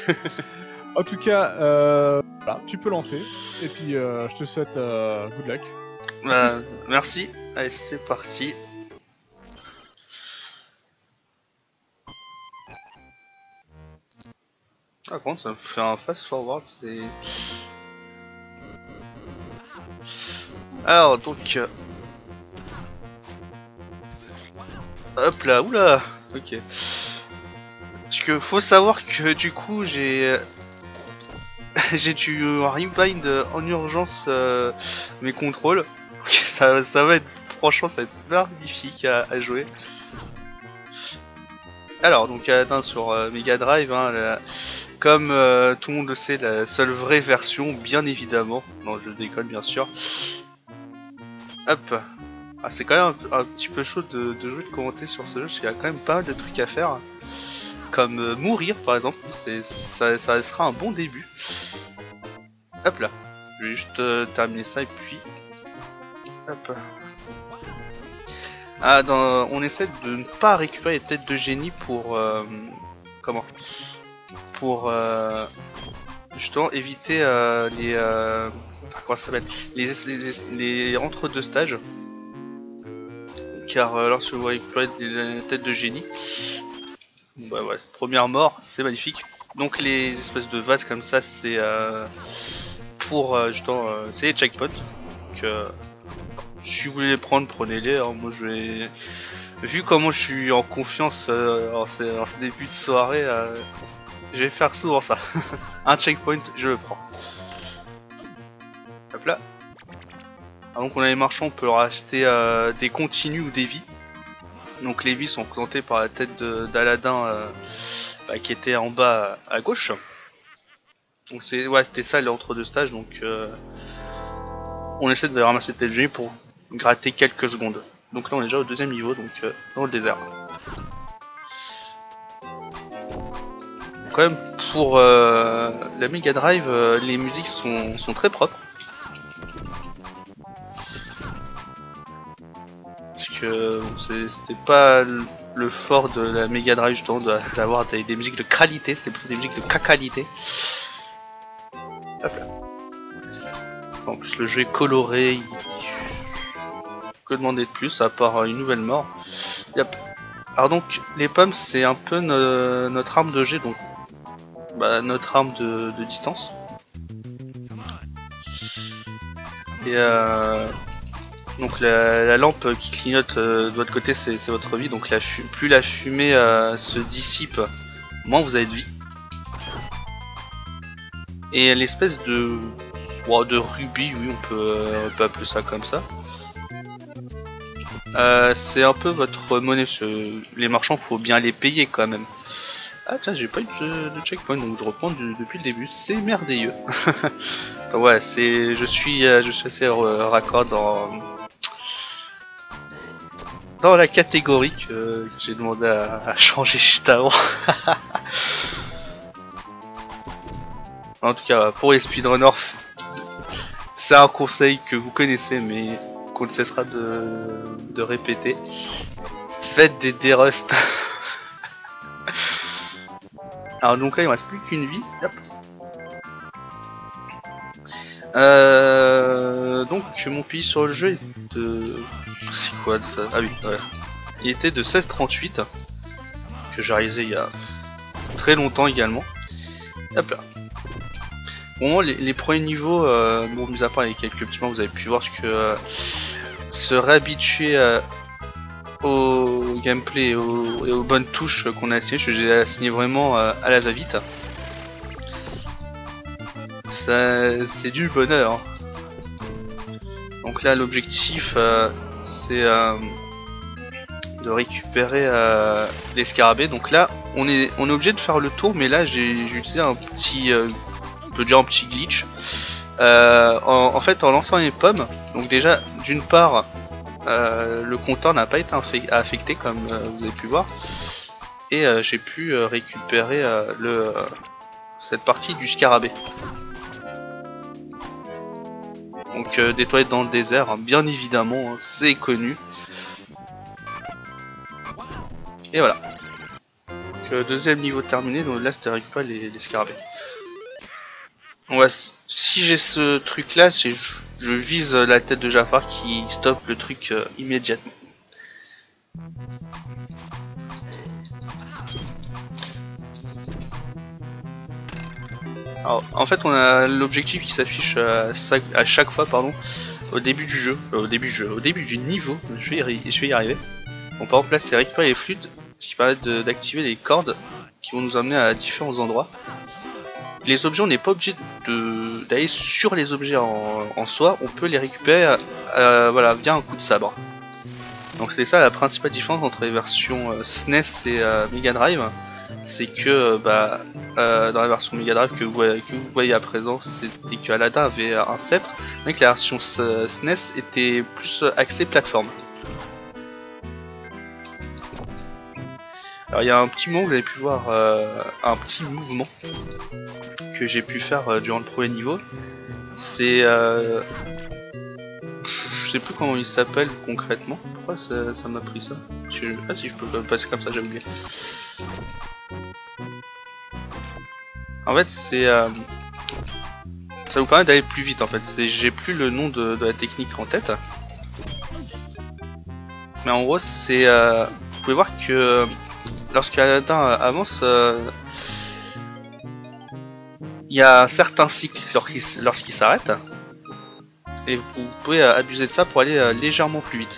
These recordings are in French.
En tout cas, voilà, tu peux lancer. Et puis, je te souhaite good luck. Merci. Allez, c'est parti. Par contre, ça me fait un fast forward, c'est... Alors, donc... Hop là, oula. Ok. Parce que faut savoir que du coup, j'ai... j'ai dû rebind en urgence mes contrôles. Ça va être... Franchement, ça va être magnifique à jouer. Alors, donc, atteint sur Mega Drive, hein, comme tout le monde le sait, la seule vraie version, bien évidemment. Non, je déconne, bien sûr. Hop. Ah, c'est quand même un petit peu chaud de jouer, de commenter sur ce jeu, parce qu'il y a quand même pas mal de trucs à faire. Comme mourir, par exemple. Ça sera un bon début. Hop là. Je vais juste terminer ça, et puis... Hop. Ah, on essaie de ne pas récupérer les têtes de génie pour... comment? Pour justement éviter les... comment ça s'appelle? Les entre-deux stages. Car lorsque vous récupérez des têtes de génie... Bah ouais, première mort, c'est magnifique. Donc les espèces de vases comme ça, c'est pour justement... c'est les checkpoints. Donc... si vous voulez les prendre, prenez-les. Hein. Moi, je vais... Vu comment je suis en confiance en ce début de soirée, je vais faire souvent ça. Un checkpoint, je le prends. Hop là. Ah, donc on a les marchands, on peut leur acheter des continues ou des vies. Donc les vies sont représentées par la tête d'Aladin qui était en bas à gauche. Donc c'était ça l'entre-deux stages. Donc on essaie de ramasser tête de génie pour gratter quelques secondes. Donc là on est déjà au deuxième niveau, donc dans le désert. Quand même pour la Mega Drive, les musiques sont très propres. Parce que c'était pas le fort de la Mega Drive justement d'avoir des musiques de qualité, c'était plutôt des musiques de qualité. Hop là. En plus le jeu est coloré, que demander de plus à part une nouvelle mort. Yep. Alors donc les pommes c'est un peu notre arme de jet, donc notre arme de distance. Et donc la lampe qui clignote de votre côté c'est votre vie, donc plus la fumée se dissipe, moins vous avez de vie. Et l'espèce de rubis, oui on peut appeler ça comme ça. C'est un peu votre monnaie, les marchands faut bien les payer quand même. Ah tiens, j'ai pas eu de checkpoint, donc je reprends depuis le début, c'est merveilleux. Donc ouais, je suis assez raccord dans la catégorie que j'ai demandé à changer juste avant. En tout cas, pour les speedrunners, c'est un conseil que vous connaissez, mais qu'on ne cessera de répéter. Faites des dérusts. Alors donc là il me reste plus qu'une vie. Hop. Donc mon pays sur le jeu est de... C'est quoi de ça? Ah oui, ouais. Il était de 1638, que j'ai réalisé il y a très longtemps également. Hop là. Bon, les premiers niveaux, bon, mis à part les quelques petits mots, vous avez pu voir que se réhabituer au gameplay et aux bonnes touches qu'on a assignées, je les ai assignées vraiment à la va-vite. C'est du bonheur. Hein. Donc là l'objectif c'est de récupérer les scarabées. Donc là on est obligé de faire le tour, mais là j'ai utilisé un petit on peut dire un petit glitch. En fait en lançant les pommes, donc déjà d'une part le compteur n'a pas été affecté comme vous avez pu voir, et j'ai pu récupérer cette partie du scarabée. Donc des toilettes dans le désert, hein, bien évidemment, hein, c'est connu. Et voilà. deuxième niveau terminé, donc là c'était récupérer les scarabées. Si j'ai ce truc là, je vise la tête de Jafar qui stoppe le truc immédiatement. Alors, en fait, on a l'objectif qui s'affiche à chaque fois, pardon, au début du jeu, au début du niveau. Je vais y arriver. Bon, par exemple, là, c'est récupérer les flûtes qui permettent d'activer les cordes qui vont nous amener à différents endroits. Les objets, on n'est pas obligé d'aller sur les objets en soi, on peut les récupérer voilà, via un coup de sabre. Donc c'est ça la principale différence entre les versions SNES et Mega Drive. C'est que dans la version Mega Drive que vous voyez à présent, c'était que Aladdin avait un sceptre, mais que la version SNES était plus axée plateforme. Alors il y a un petit moment, vous avez pu voir un petit mouvement que j'ai pu faire durant le premier niveau. C'est je sais plus comment il s'appelle concrètement. Pourquoi ça m'a pris ça? Ah si je peux passer comme ça, j'ai oublié. En fait c'est ça vous permet d'aller plus vite en fait. J'ai plus le nom de la technique en tête. Mais en gros c'est vous pouvez voir que lorsqu'Aladdin avance, il y a un certain cycle lorsqu'il s'arrête. Et vous pouvez abuser de ça pour aller légèrement plus vite.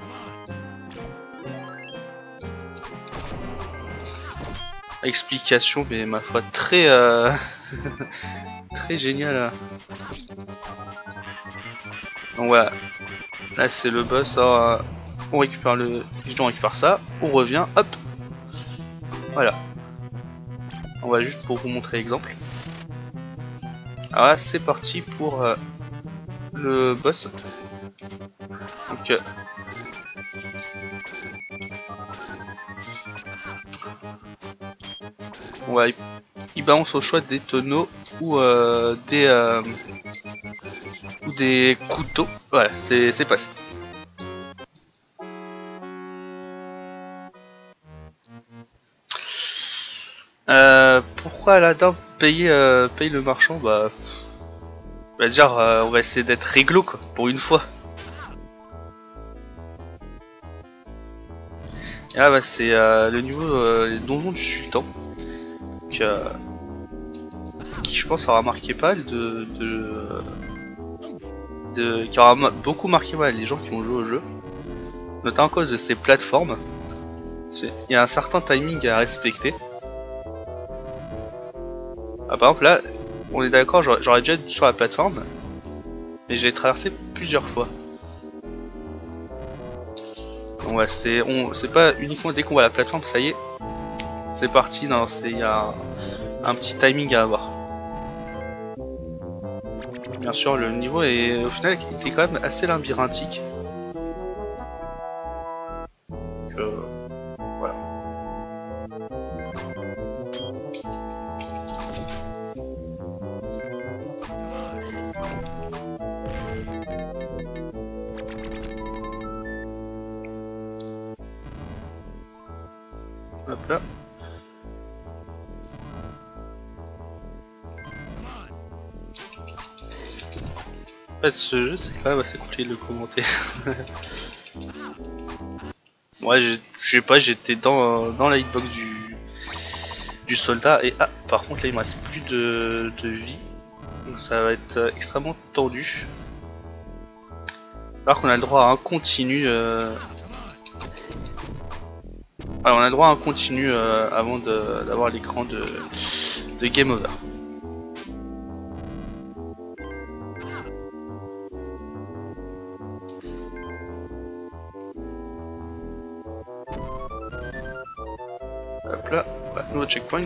Explication, mais ma foi très très géniale. Donc voilà, là c'est le boss. Alors, on récupère le pigeon, on récupère ça, on revient, hop. Voilà. On va juste pour vous montrer l'exemple. Alors là c'est parti pour le boss. Donc ouais, il balance au choix des tonneaux ou des couteaux. Voilà, c'est passé. Pourquoi Aladdin paye le marchand? Bah on va dire, on va essayer d'être réglo quoi, pour une fois. Et là c'est le niveau les donjons du sultan. Donc, qui je pense aura marqué pas mal qui aura beaucoup marqué les gens qui ont joué au jeu. Notamment à cause de ces plateformes. Il y a un certain timing à respecter. Ah, par exemple là, on est d'accord, j'aurais déjà été sur la plateforme, mais je l'ai traversé plusieurs fois. Donc ouais, c'est pas uniquement dès qu'on voit la plateforme, ça y est, c'est parti. Non, il y a un petit timing à avoir. Bien sûr, le niveau est au final était quand même assez labyrinthique. Donc, voilà. Hop là. En fait, ce jeu c'est quand même assez compliqué de le commenter. Ouais, je sais pas, j'étais dans la hitbox du soldat et ah, par contre là il me reste plus de vie, donc ça va être extrêmement tendu. Alors qu'on a le droit à un continu. Alors on a le droit à un continu avant d'avoir l'écran de game over. Hop là, nouveau checkpoint.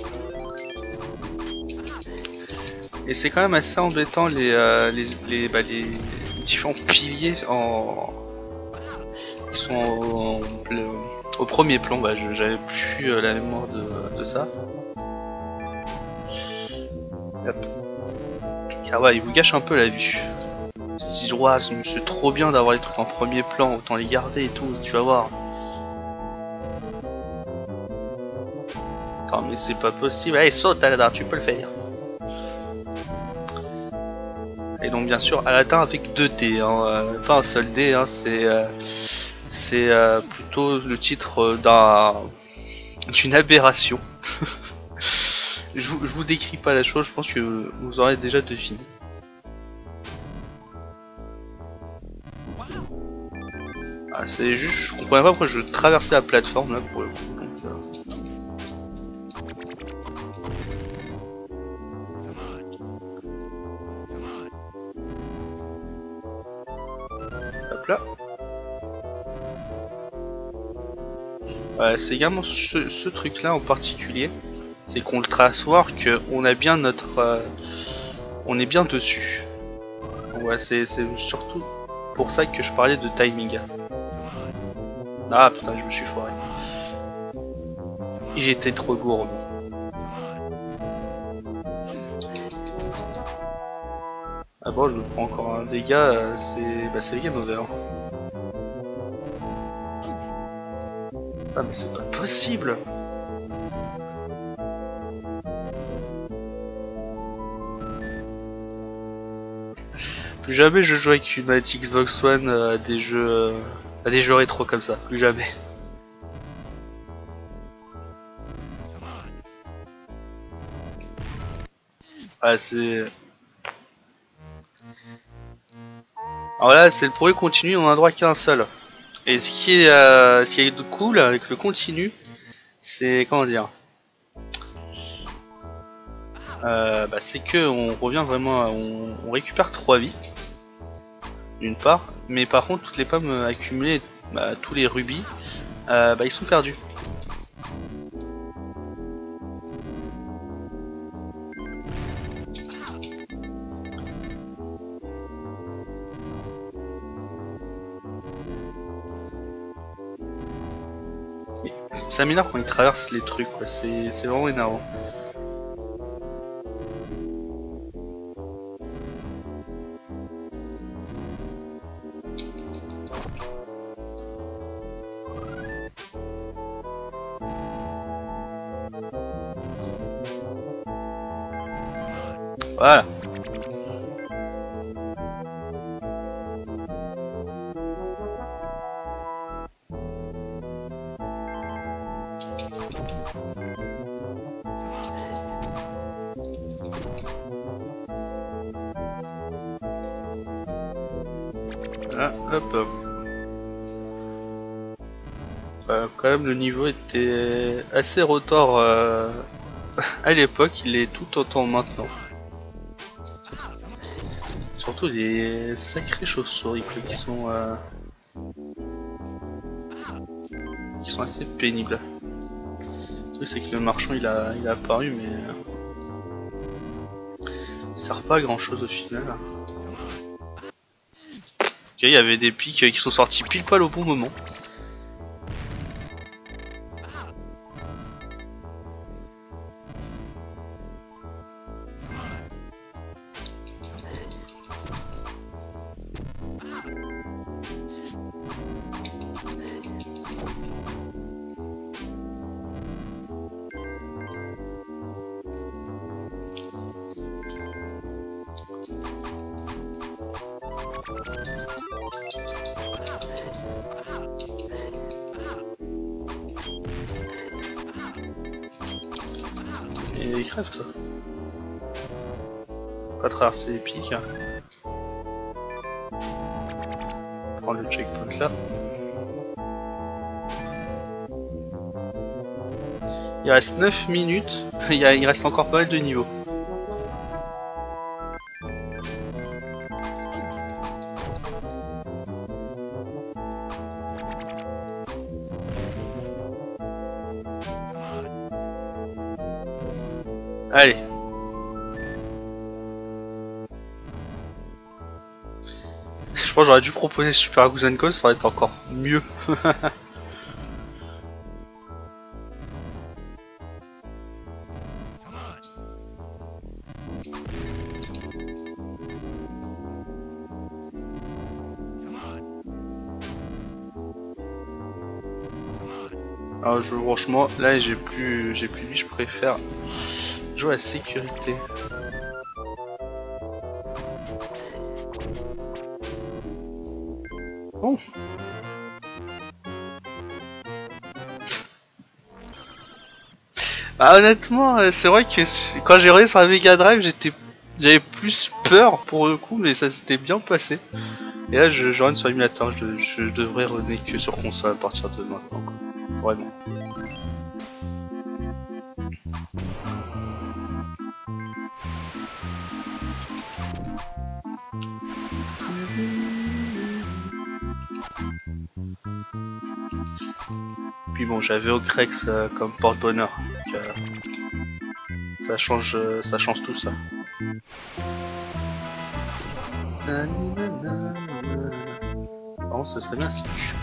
Et c'est quand même assez embêtant les différents piliers qui sont au premier plan. Bah, j'avais plus la mémoire de ça. Hop. Car ouais, il vous gâche un peu la vue. Si je vois, c'est trop bien d'avoir les trucs en premier plan, autant les garder et tout, tu vas voir. mais c'est pas possible. Allez, saute Aladin, tu peux le faire. Et donc bien sûr Aladin avec 2 dés, hein, pas un seul dé, hein, c'est plutôt le titre d'une aberration. je vous décris pas la chose, je pense que vous aurez déjà deviné. Ah, c'est juste, je comprenais pas pourquoi je traversais la plateforme là pour le coup. Hop là. C'est également ce truc là en particulier, c'est qu'on le trace voir qu'on a bien notre, on est bien dessus. Ouais, c'est surtout pour ça que je parlais de timing. Ah putain, je me suis foiré. J'étais trop gourmand. Ah bon, je me prends encore un dégât, c'est le game over. Ah mais c'est pas possible. Plus jamais je joue avec une manette Xbox One à des jeux rétro comme ça, plus jamais. Ah c'est... Alors là c'est le premier continu, on a droit qu'à un seul. Et ce qui est de cool avec le continu, c'est comment dire, c'est que on revient vraiment, on récupère 3 vies d'une part, mais par contre toutes les pommes accumulées, tous les rubis, ils sont perdus. Ça m'énerve quand ils traversent les trucs, quoi. C'est vraiment énervant. Voilà. Ah, hop. Quand même le niveau était assez retors à l'époque, il est tout autant maintenant. Surtout des sacrées chauves-souris qui sont assez pénibles. Le truc c'est que le marchand il a apparu mais il sert pas à grand chose au final. Ok, il y avait des pics qui sont sortis pile poil au bon moment. Et il crève toi. Pas traverser les pics. Prendre le checkpoint là. Il reste 9 minutes, il reste encore pas mal de niveaux. Allez. Je pense que j'aurais dû proposer Super Goose & Ghost, ça aurait été encore mieux. Alors franchement, là j'ai plus de vie, je préfère jouer à sécurité. Bon. Ah, honnêtement, c'est vrai que quand j'ai regardé sur la Mega Drive, j'avais plus peur pour le coup, mais ça s'était bien passé. Et là, je rentre sur l'émulateur, je devrais revenir que sur console à partir de maintenant, quoi. Vraiment. Puis bon, j'avais Ocrex comme porte-bonheur, donc ça change tout ça. Bon, ce serait bien si tu...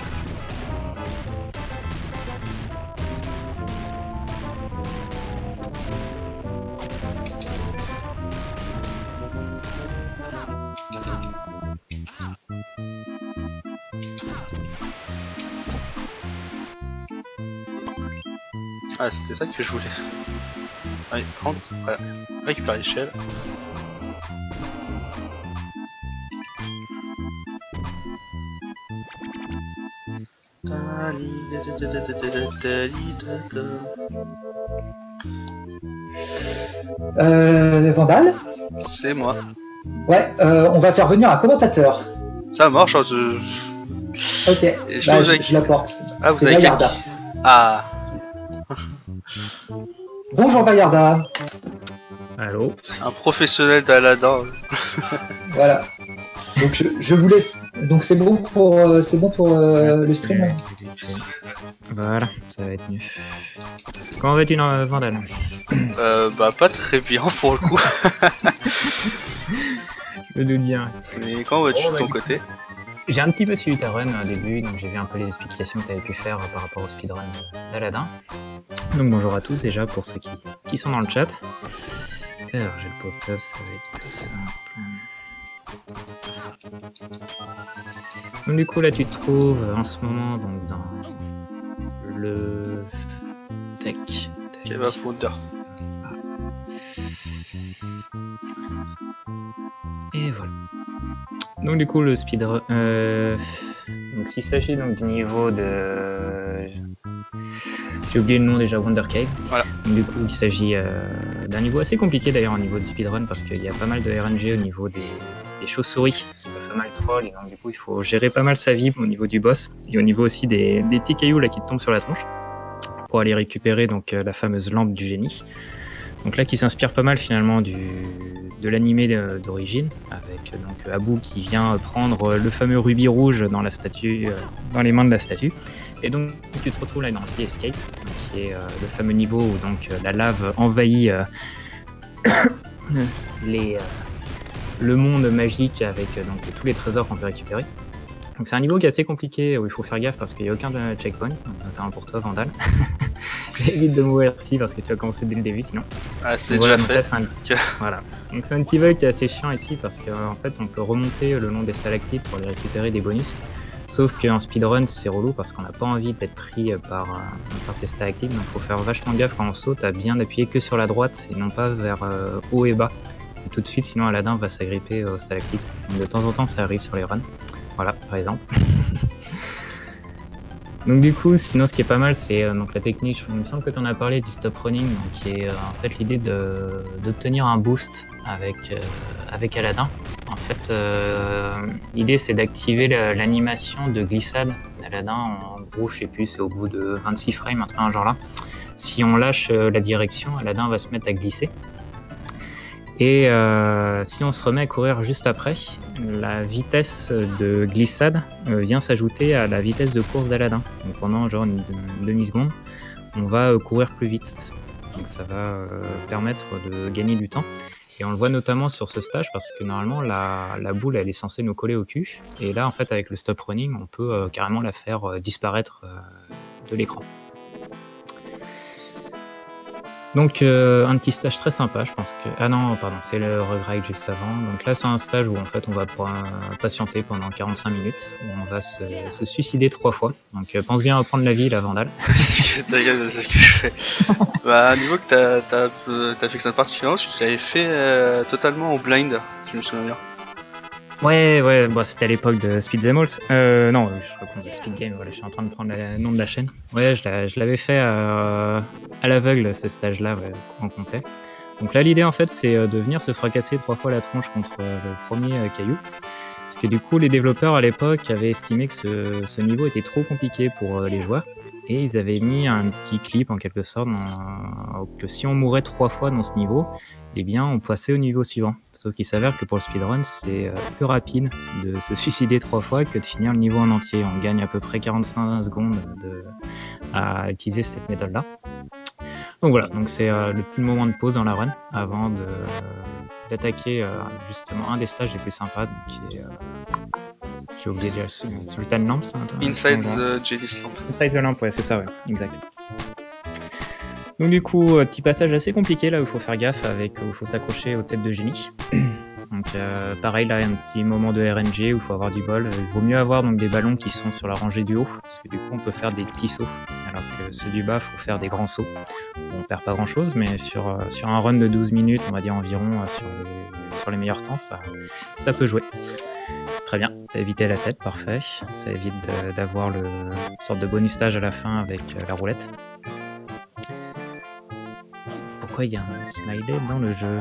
Ah, c'était ça que je voulais. Allez, prendre, voilà. Récupère l'échelle. Vandal? C'est moi. Ouais, on va faire venir un commentateur. Ça marche, hein, Ok, je l'apporte. Ah, vous avez Vallarda. Ah. Bonjour Vallarda. Allô. Un professionnel d'Aladin. Voilà. Donc je vous laisse. Donc c'est bon pour le stream. Voilà, ça va être mieux. Comment vas-tu dans Vandal? Bah pas très bien pour le coup. Je me doute bien. Mais comment vas-tu de ton côté? J'ai un petit peu suivi ta run au début, donc j'ai vu un peu les explications que tu avais pu faire par rapport au speedrun d'Aladin. Donc bonjour à tous déjà pour ceux qui sont dans le chat. Alors j'ai le pop-up, ça va être plus simple. Donc du coup là tu te trouves en ce moment donc dans le Tech. Cave of Wonder. Et voilà. Donc du coup le speedrun. Donc s'il s'agit donc du niveau de. J'ai oublié le nom déjà, Wonder Cave. Voilà. Donc, du coup il s'agit d'un niveau assez compliqué d'ailleurs au niveau du speedrun parce qu'il y a pas mal de RNG au niveau des chauves-souris qui peuvent pas mal troll et donc du coup il faut gérer pas mal sa vie au niveau du boss et au niveau aussi des petits cailloux là qui te tombent sur la tronche pour aller récupérer donc la fameuse lampe du génie. Donc là qui s'inspire pas mal finalement de l'animé d'origine avec donc Abu qui vient prendre le fameux rubis rouge dans la statue, dans les mains de la statue. Et donc tu te retrouves là dans Sea Escape, qui est le fameux niveau où donc la lave envahit le monde magique avec donc tous les trésors qu'on peut récupérer. Donc c'est un niveau qui est assez compliqué où il faut faire gaffe parce qu'il n'y a aucun checkpoint, notamment pour toi Vandal. Évite de mourir ici parce que tu vas commencer dès le début sinon. Ah c'est déjà fait. Voilà. Donc c'est un petit bug qui est assez chiant ici parce qu'en fait on peut remonter le long des stalactites pour aller récupérer des bonus. Sauf qu'en speedrun c'est relou parce qu'on n'a pas envie d'être pris par ces stalactites, donc il faut faire vachement gaffe quand on saute à bien appuyer que sur la droite et non pas vers haut et bas. Et tout de suite sinon Aladin va s'agripper aux stalactites. Donc de temps en temps ça arrive sur les runs. Voilà par exemple. Donc du coup, sinon ce qui est pas mal, c'est donc la technique, il me semble que tu en as parlé du stop running, donc, qui est en fait l'idée d'obtenir un boost avec Aladin. En fait, l'idée c'est d'activer l'animation de glissade d'Aladin, en gros je sais plus, c'est au bout de 26 frames, un truc dans genre là. Si on lâche la direction, Aladin va se mettre à glisser. Et si on se remet à courir juste après, la vitesse de glissade vient s'ajouter à la vitesse de course d'Aladin. Donc pendant genre une demi-seconde, on va courir plus vite. Donc ça va permettre de gagner du temps. Et on le voit notamment sur ce stage parce que normalement la boule elle est censée nous coller au cul. Et là en fait avec le stop running, on peut carrément la faire disparaître de l'écran. Donc un petit stage très sympa, je pense que... Ah non, pardon, c'est le regret juste avant. Donc là, c'est un stage où en fait on va patienter pendant 45 minutes, où on va se suicider 3 fois. Donc pense bien à prendre la vie, la Vandale. C'est ce que je fais. Bah, à niveau que t'affectionnes particulièrement, tu l'avais fait totalement en blind, je me souviens bien. Ouais, bah, c'était à l'époque de Speed Them All. Non, je raconte de Speed Game, voilà, je suis en train de prendre le nom de la chaîne. Ouais, je l'avais fait à l'aveugle, ce stage-là, ouais, en complet. Donc là, l'idée, en fait, c'est de venir se fracasser 3 fois la tronche contre le premier caillou. Parce que du coup, les développeurs, à l'époque, avaient estimé que ce niveau était trop compliqué pour les joueurs. Et ils avaient mis un petit clip, en quelque sorte, que si on mourait 3 fois dans ce niveau, eh bien, on passait au niveau suivant. Sauf qu'il s'avère que pour le speedrun, c'est plus rapide de se suicider 3 fois que de finir le niveau en entier. On gagne à peu près 45 secondes à utiliser cette méthode-là. Donc voilà, donc c'est le petit moment de pause dans la run avant d'attaquer justement un des stages les plus sympas, donc qui est... j'ai oublié déjà, Sultan Lamp. Inside the Jelly's Lamp. Inside the Lamp, ouais, c'est ça, ouais, exact. Donc du coup, petit passage assez compliqué là où il faut faire gaffe, où il faut s'accrocher aux têtes de génie. Donc pareil là, un petit moment de RNG où il faut avoir du bol. Il vaut mieux avoir donc des ballons qui sont sur la rangée du haut, parce que du coup on peut faire des petits sauts, alors que ceux du bas, il faut faire des grands sauts. On perd pas grand chose, mais sur un run de 12 minutes, on va dire environ, sur les meilleurs temps, ça peut jouer. Très bien, t'as évité la tête, parfait. Ça évite d'avoir une sorte de bonus stage à la fin avec la roulette. Pourquoi il y a un smiley dans le jeu?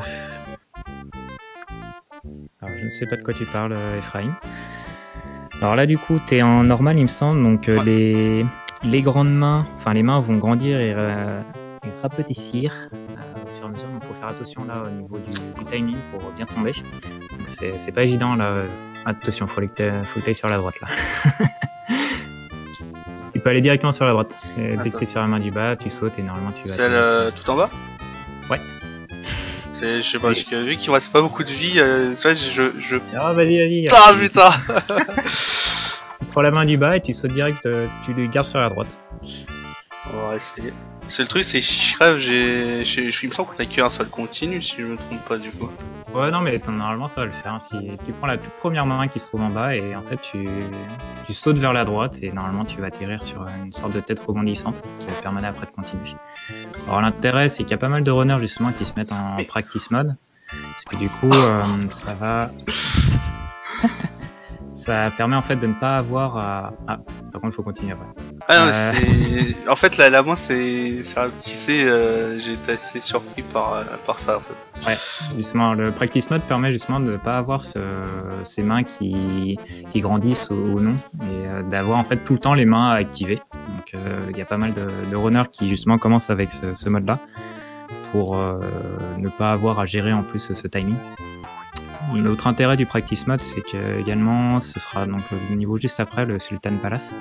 Alors je ne sais pas de quoi tu parles, Ephraim. Alors là du coup t'es en normal il me semble, donc les grandes mains, enfin les mains vont grandir et rapetissir au fur et à mesure, donc il faut faire attention là au niveau du timing pour bien tomber. Donc c'est pas évident là, attention, faut que t'ailles sur la droite là. Tu peux aller directement sur la droite, et dès que t'es sur la main du bas, tu sautes et normalement tu vas... Celle tout en bas? Ouais. Je sais pas, parce que vu qu'il me reste pas beaucoup de vie, je... Ah vas-y. Ah putain. Tu prends la main du bas et tu sautes direct, tu lui gardes sur la droite. On va essayer. C'est le truc, c'est que si je crève, il me semble qu'on a qu'un seul continu, si je me trompe pas du coup. Ouais, non, mais normalement ça va le faire. Si tu prends la toute première main qui se trouve en bas et en fait tu sautes vers la droite et normalement tu vas atterrir sur une sorte de tête rebondissante qui va te permettre après de continuer. Alors l'intérêt, c'est qu'il y a pas mal de runners justement qui se mettent en practice mode, parce que du coup ça va... Ça permet en fait de ne pas avoir à... Ah, par contre il faut continuer après. Ah non, c'est... En fait la main c'est rapetissé, j'étais assez surpris par ça en fait. Ouais, justement le practice mode permet justement de ne pas avoir ces mains qui grandissent ou non, et d'avoir en fait tout le temps les mains activées. Donc il y a pas mal de runners qui justement commencent avec ce mode là pour ne pas avoir à gérer en plus ce timing. L'autre intérêt du practice mode, c'est que également, ce sera donc le niveau juste après, le Sultan Palace,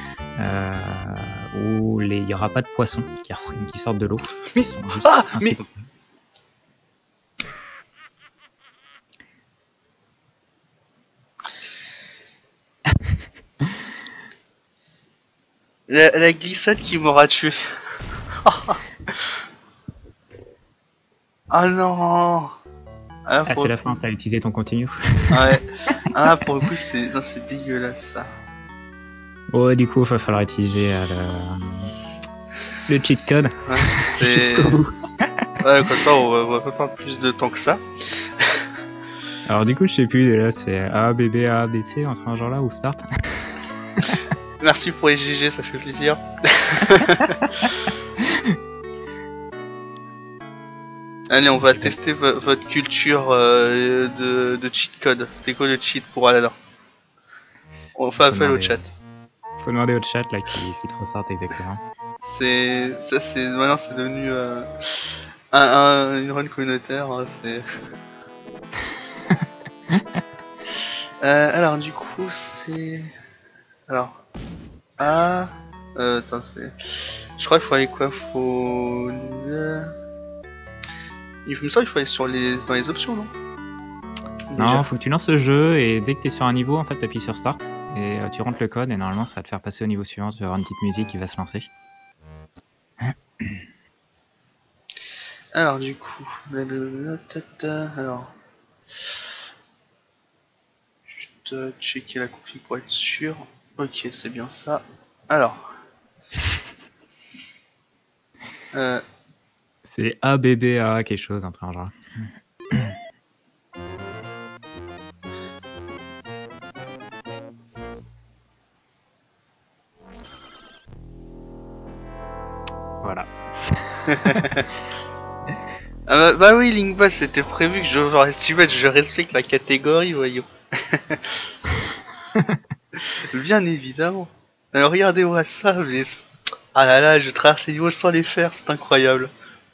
où il n'y aura pas de poissons qui sortent de l'eau. Mais la glissade qui m'aura tué. Ah non. Ah, c'est la fin, t'as utilisé ton continu. Ouais. Ah, pour le coup, c'est dégueulasse ça. Ouais, du coup, il va falloir utiliser le cheat code jusqu'au bout. Ouais, comme ça, on va pas perdre plus de temps que ça. Alors, du coup, je sais plus, là, c'est A, B, B, A, B, C, en ce genre-là, ou Start. Merci pour les GG, ça fait plaisir. Allez, on va tester votre culture de cheat code. C'était quoi le cheat pour Aladdin? On fait appel au chat. Faut demander au chat là qui te ressorte exactement. Maintenant c'est devenu une run communautaire. Hein, alors du coup c'est... Alors... Ah... attends, je crois qu'il faut aller quoi? Il me semble qu'il faut aller dans les options, non? Non, faut que tu lances le jeu et dès que tu es sur un niveau, en fait, tu appuies sur Start et tu rentres le code et normalement ça va te faire passer au niveau suivant. Tu vas avoir une petite musique qui va se lancer. Alors du coup, alors, juste checker la config pour être sûr. Ok, c'est bien ça. Alors, C'est ABBA quelque chose, un truc en genre. Voilà. ah bah oui, Linkbass, c'était prévu que je je respecte la catégorie, voyons. Bien évidemment. Alors regardez-moi ça, mais... Ah là là, je traverse les niveaux sans les faire, c'est incroyable.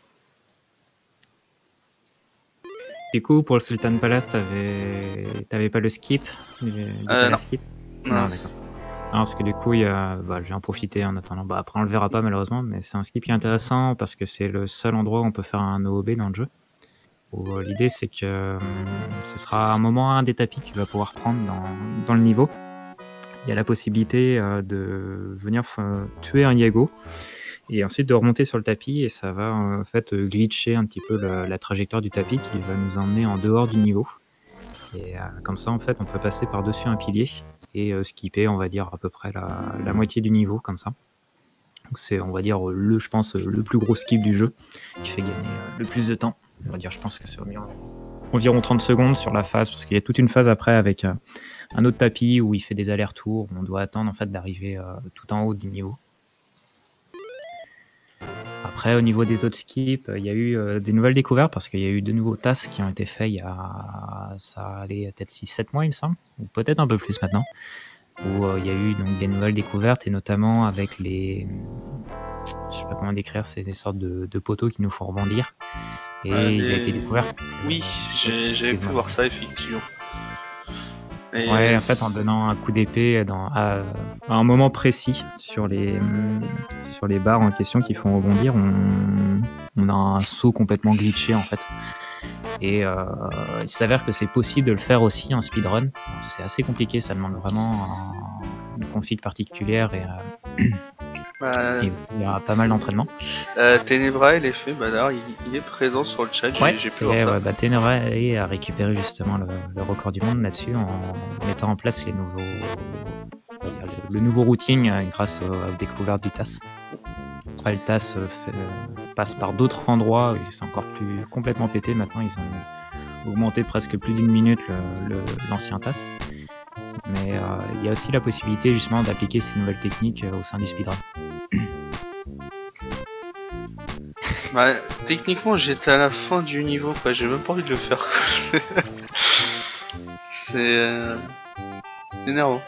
Du coup, pour le Sultan Palace, t'avais pas le skip non. skip Non, d'accord. Non, parce que du coup, je vais en profiter en attendant. Bah, après, on le verra pas malheureusement, mais c'est un skip qui est intéressant parce que c'est le seul endroit où on peut faire un OOB dans le jeu. L'idée, c'est que ce sera un moment, un des tapis que tu vas pouvoir prendre dans le niveau. Il y a la possibilité de venir tuer un Yago et ensuite de remonter sur le tapis, et ça va en fait glitcher un petit peu la trajectoire du tapis qui va nous emmener en dehors du niveau. Et comme ça, en fait, on peut passer par-dessus un pilier et skipper, on va dire, à peu près la moitié du niveau, comme ça. Donc c'est, on va dire, je pense, le plus gros skip du jeu, qui fait gagner le plus de temps. On va dire, je pense que c'est environ 30 secondes sur la phase, parce qu'il y a toute une phase après avec un autre tapis où il fait des allers-retours, où on doit attendre en fait d'arriver tout en haut du niveau. Après, au niveau des autres skips, il y a eu des nouvelles découvertes parce qu'il y a eu de nouveaux tasks qui ont été faits il y a, ça allait peut-être 6-7 mois, il me semble, ou peut-être un peu plus maintenant, où il y a eu donc des nouvelles découvertes, et notamment avec les... Je sais pas comment décrire, c'est des sortes de poteaux qui nous font rebondir. Et il a été découvert. Oui, j'avais pu voir ça, effectivement. Et ouais, en fait, en donnant un coup d'épée à un moment précis sur les barres en question qui font rebondir, on a un saut complètement glitché en fait. Et il s'avère que c'est possible de le faire aussi en speedrun. C'est assez compliqué, ça demande vraiment une config particulière et il y a pas mal d'entraînement. Ténébrae, l'effet, d'ailleurs, il est présent sur le chat, ouais, j'ai pu voir ça. Ouais, Ténébrae a récupéré justement le record du monde là-dessus en mettant en place le nouveau routing grâce aux découvertes du TAS. Après, le TAS passe par d'autres endroits, et c'est encore plus complètement pété. Maintenant, ils ont augmenté presque plus d'une minute l'ancien TAS. Mais il y a aussi la possibilité justement d'appliquer ces nouvelles techniques au sein du speedrun. Techniquement, j'étais à la fin du niveau, quoi. J'ai même pas envie de le faire. C'est énervant.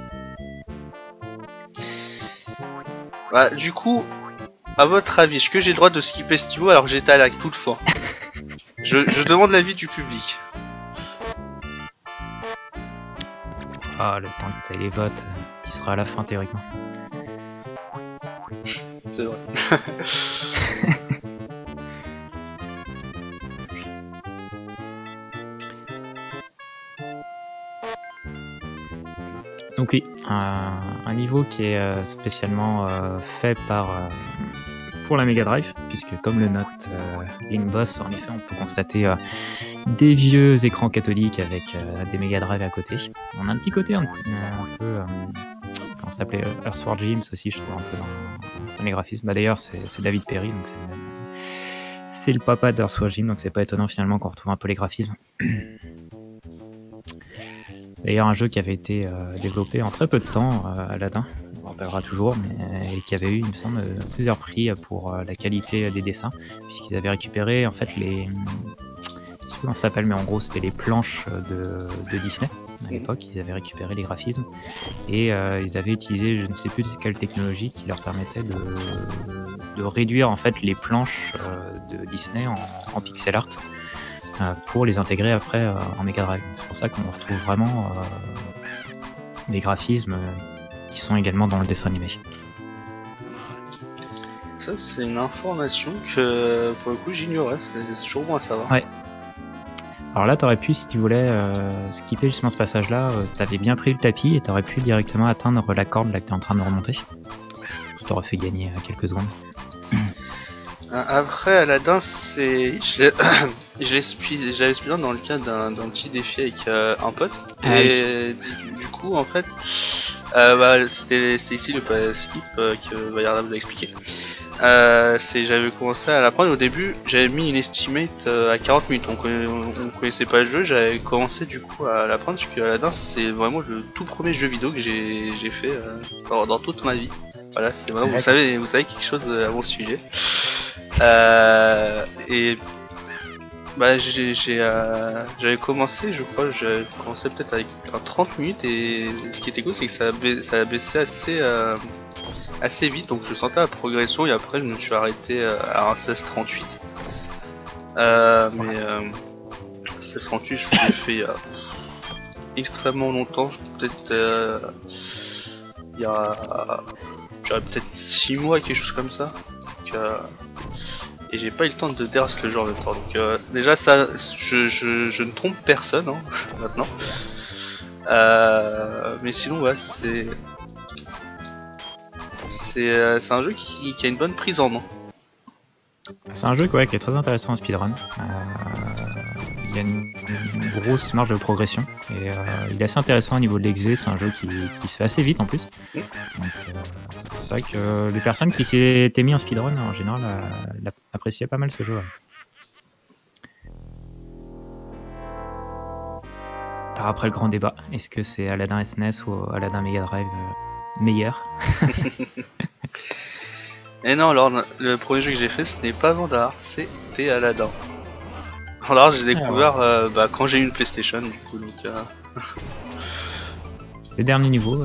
Du coup, à votre avis, est-ce que j'ai le droit de skipper ce niveau alors que j'étais à la toute fin? Je demande l'avis du public. Ah, le temps que tu aies les votes, qui sera à la fin théoriquement. C'est vrai. Donc oui, un niveau qui est spécialement fait pour la Mega Drive, puisque comme le note Linkboss, en effet, on peut constater des vieux écrans catholiques avec des Mega Drive à côté. On a un petit côté un peu comment ça s'appelait, Earthworm Jim aussi, je trouve, un peu dans les graphismes. D'ailleurs, c'est David Perry, donc c'est le papa d'Earthworm Jim, donc c'est pas étonnant finalement qu'on retrouve un peu les graphismes. D'ailleurs, un jeu qui avait été développé en très peu de temps, Aladdin, on rappellera toujours, et qui avait eu, il me semble, plusieurs prix pour la qualité des dessins, puisqu'ils avaient récupéré en fait je sais pas comment ça s'appelle, mais en gros c'était les planches de Disney à l'époque. Ils avaient récupéré les graphismes et ils avaient utilisé, je ne sais plus quelle technologie, qui leur permettait de réduire en fait les planches de Disney en pixel art. Pour les intégrer après en Mega Drive. C'est pour ça qu'on retrouve vraiment des graphismes qui sont également dans le dessin animé. Ça, c'est une information que pour le coup j'ignorais, c'est toujours bon à savoir. Ouais. Alors là, t'aurais pu, si tu voulais skipper justement ce passage-là, t'avais bien pris le tapis et t'aurais pu directement atteindre la corde là que t'es en train de remonter. Ça t'aurait fait gagner quelques secondes. Après, Aladdin, c'est. J'avais speedrun dans le cadre d'un petit défi avec un pote. Ah Et du coup, en fait, c'est ici le skip que Bayarda vous a expliqué. J'avais commencé à l'apprendre. Au début, j'avais mis une estimate à 40 minutes. On connaissait pas le jeu. J'avais commencé du coup à l'apprendre parce que Aladdin, c'est vraiment le tout premier jeu vidéo que j'ai fait dans toute ma vie. Voilà, c'est vraiment. Vous savez quelque chose à mon sujet. Et bah j'avais commencé, je crois, j'avais commencé peut-être avec 30 minutes et ce qui était cool c'est que ça a baissé assez vite, donc je sentais la progression et après je me suis arrêté à un 16-38. Mais 16-38 je l'ai fait il y a extrêmement longtemps, peut-être il y a peut-être 6 mois, quelque chose comme ça. Donc, et j'ai pas eu le temps de DRS le jeu en même temps, donc déjà ça, je ne trompe personne hein, maintenant. Mais sinon ouais, c'est un jeu qui a une bonne prise en main. C'est un jeu qui est très intéressant en speedrun. Il y a une grosse marge de progression et il est assez intéressant au niveau de l'exé. C'est un jeu qui se fait assez vite en plus. Donc, c'est vrai que les personnes qui s'étaient mis en speedrun en général appréciaient pas mal ce jeu. Alors après le grand débat, est-ce que c'est Aladdin SNES ou Aladdin Mega Drive meilleur? Et non, alors le premier jeu que j'ai fait ce n'est pas Vandar, c'était Aladdin. Alors j'ai découvert quand j'ai eu une PlayStation du coup, donc le dernier niveau,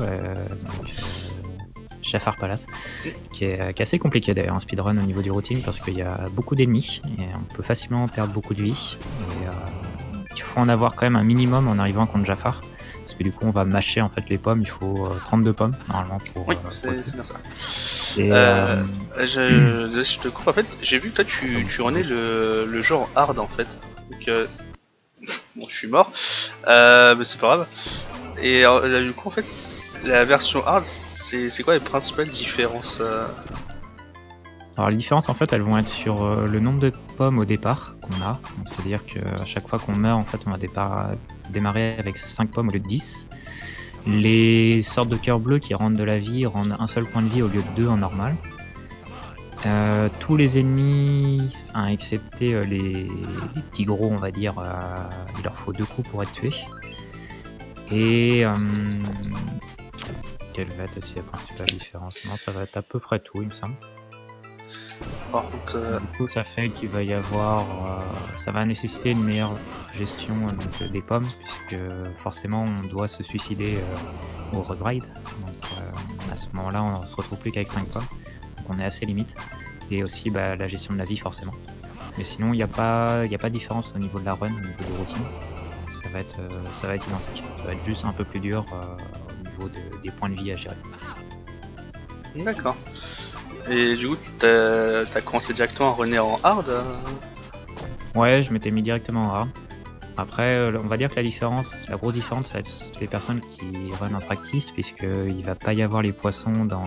Jafar Palace, qui est assez compliqué d'ailleurs en speedrun au niveau du routing parce qu'il y a beaucoup d'ennemis et on peut facilement perdre beaucoup de vie. Et il faut en avoir quand même un minimum en arrivant contre Jafar. Parce que du coup on va mâcher en fait les pommes, il faut 32 pommes normalement pour... Oui, c'est bien ça. Et je te coupe en fait, j'ai vu que toi tu renais le jeu en hard en fait. Donc bon je suis mort, mais c'est pas grave. Et du coup en fait la version hard c'est quoi les principales différences Alors les différences en fait elles vont être sur le nombre de pommes au départ qu'on a. C'est-à-dire qu'à chaque fois qu'on meurt en fait on va démarrer avec 5 pommes au lieu de 10. Les sortes de cœurs bleus qui rendent de la vie rendent un seul point de vie au lieu de 2 en normal. Tous les ennemis, excepté les petits gros on va dire, il leur faut 2 coups pour être tués. Et quelle va être aussi la principale différence? Non, ça va être à peu près tout il me semble. Par contre, du coup ça fait qu'il va y avoir, ça va nécessiter une meilleure gestion des pommes puisque forcément on doit se suicider au rebride. Donc à ce moment là on se retrouve plus qu'avec 5 pommes, donc on est assez limite. Et aussi la gestion de la vie forcément. Mais sinon il n'y a pas de différence au niveau de la run, au niveau du routing. Ça va être identique. Ça va être juste un peu plus dur au niveau des points de vie à gérer. D'accord. Et du coup, t'as commencé directement à runner en hard Ouais, je m'étais mis directement en hard. Après, on va dire que la grosse différence, ça va être les personnes qui run en practice, puisqu'il va pas y avoir les poissons dans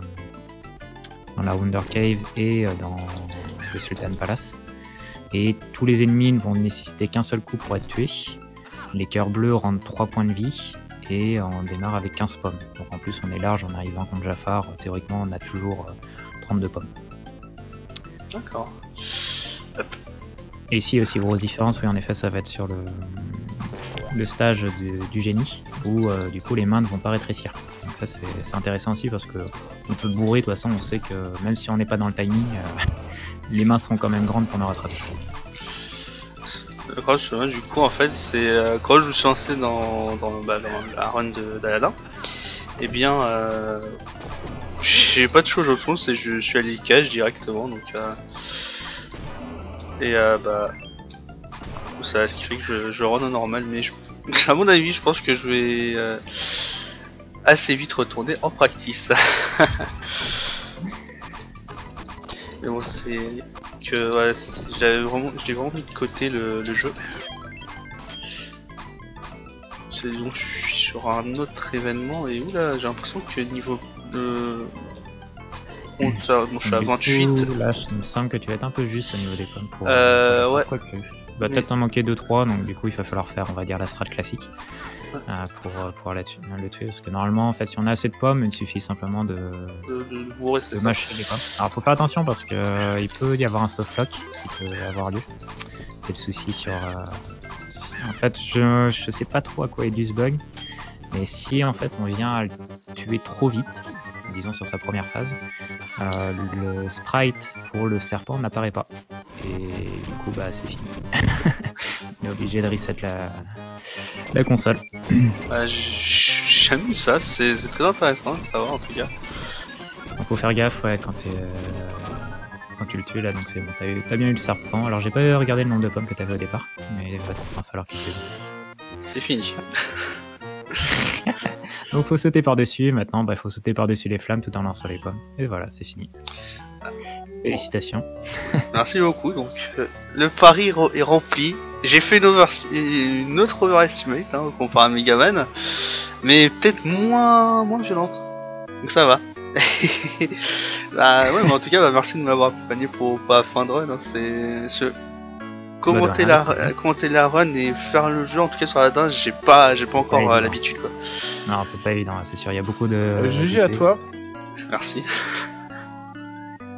la Wonder Cave et dans le Sultan Palace. Et tous les ennemis ne vont nécessiter qu'un seul coup pour être tués. Les cœurs bleus rendent 3 points de vie. Et on démarre avec 15 pommes. Donc en plus on est large en arrivant contre Jafar, théoriquement on a toujours 32 pommes. D'accord. Et ici aussi grosse différence, oui en effet ça va être sur le stage du génie, où du coup les mains ne vont pas rétrécir. Donc ça c'est intéressant aussi parce que on peut bourrer, de toute façon on sait que même si on n'est pas dans le timing, les mains seront quand même grandes pour nous rattraper. Du coup en fait c'est quand je me suis lancé dans la run d'Aladdin, et bien j'ai pas de choix d'option, c'est je suis allé cash directement donc ça, ce qui fait que je run en normal, mais à mon avis je pense que je vais assez vite retourner en practice. Mais bon c'est que ouais, j'ai vraiment mis de côté le jeu. Donc je suis sur un autre événement et oula j'ai l'impression que niveau contre, bon, je suis à Du 28. coup, là, il me semble que tu vas être un peu juste au niveau des pommes. Pour, ouais. Quoique. Bah, peut-être en manquer 2-3, donc du coup, il va falloir faire, on va dire, la strat classique pour pouvoir le tuer. Parce que normalement, en fait, si on a assez de pommes, il suffit simplement de bourrer, c'est ça. mâcher les pommes. Alors, faut faire attention parce que il peut y avoir un softlock qui peut avoir lieu. C'est le souci sur. En fait, je sais pas trop à quoi est dû ce bug, mais si en fait on vient à le tuer trop vite, disons sur sa première phase, le sprite pour le serpent n'apparaît pas. Et du coup, bah c'est fini. On est obligé de reset la console. Bah, j'aime ça, c'est très intéressant à savoir en tout cas. Donc faut faire gaffe, ouais, quand tu le tues là, donc c'est bon, t'as bien eu le serpent. Alors j'ai pas regardé le nombre de pommes que t'avais au départ, mais il va falloir quelques-unes. C'est fini. Donc faut sauter par-dessus, maintenant bah, faut sauter par-dessus les flammes tout en lançant les pommes. Et voilà, c'est fini. Félicitations. Merci beaucoup, donc le pari est rempli. J'ai fait une autre overestimate comparé à Megaman, mais peut-être moins violente. Donc ça va. Bah ouais, mais en tout cas, bah, merci de m'avoir accompagné pour Pathfinder Run. Commenter la run et faire le jeu, en tout cas sur la dingue, j'ai pas encore l'habitude quoi. Non, c'est pas évident, c'est sûr, il y a beaucoup de. GG à toi. Merci.